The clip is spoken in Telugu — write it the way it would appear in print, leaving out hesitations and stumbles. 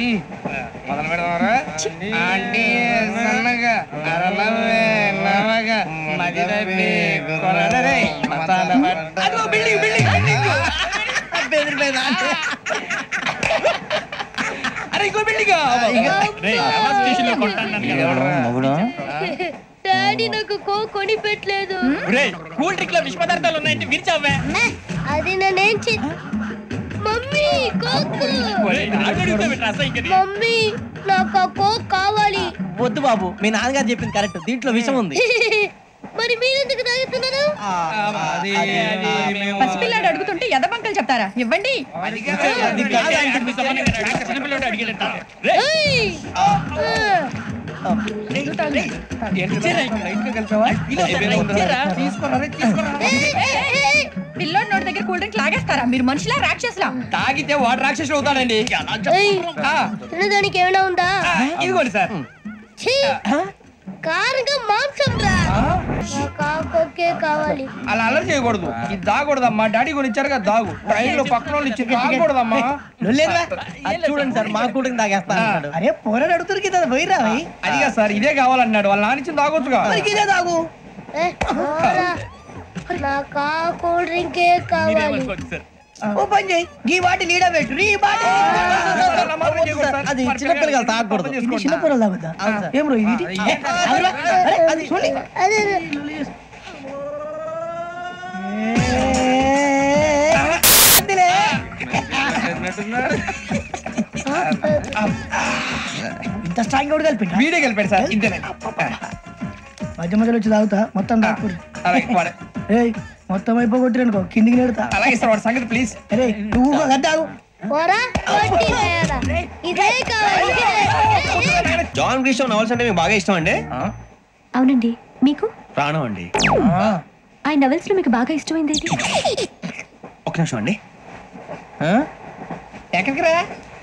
మొదలు పెడదామరా? ఆంటీ సన్నగా అరలవే నవగా మదిరబి కొరడరే మతాల అదో బిల్డింగ్ బిల్డింగ్ బిల్డింగ్ బెదిరిపోయింది అరే ఇంకో బిల్డింగ్ డాడీ నాకు కోక్ కొని పెట్టలేదు. కూల్ డ్రింక్ లో విష పదార్థాలు ఉన్నాయంటే విరిచావే. అది నేనేం మమ్మీ కోక్ మమ్మీ నాకు ఆ కోక్ కావాలి. వద్దు బాబు, మీ నాన్నగారు చెప్పింది కరెక్ట్, దీంట్లో విషయం ఉంది. మరి మీరెందుకు తాగుతున్నారు? పసిపిల్లాడు అడుగుతుంటే ఎదబంకలు చెప్తారా? ఇవ్వండి. పిల్లోడి నోటి దగ్గర కూల్ డ్రింక్ లాగేస్తారా? మీరు మనుషులా రాక్షసులా? తాగితే వాడు రాక్షసుడు అవుతాడండి. తినడానికి ఏమైనా ఉందా? ఇదిగోండి సార్. కారంగా మాంసం రా. కాకొక్కే కావాలి. అలా అల్లరి చేయకూడదు. ఇది దాగకూడదమ్మా. డాడీ కొని ఇచ్చారు కదా దాగు. ట్రైన్ లో పక్కన వాళ్ళు ఇచ్చి దాగకూడదమ్మా. చూడండి సార్, మా కూడా తాగేస్తా. అరే పోరాడు అడుగుతారు కదా, పోయిరా. అదిగా సార్, ఇదే కావాలన్నాడు. వాళ్ళ నాన్న ఇచ్చింది తాగొచ్చుగా. ఇదే తాగు. నాకు ఆ కూల్ డ్రింకే కావాలి. ఓ పని చేయి, ఈ బాటి లీడ పెట్టు. ఈ బాటి అది చిన్నపిల్లలు తాగకూడదు. చిన్నపిల్లలు తాగుతా. ఏం రో ఇది? అది చూడండి. ఇంత స్ట్రాంగ్ కూడా కలిపి వీడే కలిపాడు సార్. ఇంతేనే. మధ్య మధ్యలో వచ్చి తాగుతా, మొత్తం తాగకూడదు. మొత్తం అయిపోగొట్టిరనుకో కిందికి నేడుతా. అలాగే సార్, వాడి సంగతి ప్లీజ్. అరే నువ్వు తాగు. జాన్ గ్రిషామ్ నవల్స్ అంటే మీకు బాగా ఇష్టం అండి? అవునండి. మీకు? ప్రాణం అండి. ఆయన నవల్స్ లో మీకు బాగా ఇష్టమైంది? ఒక నిమిషం అండి. ఎక్కడికి రా?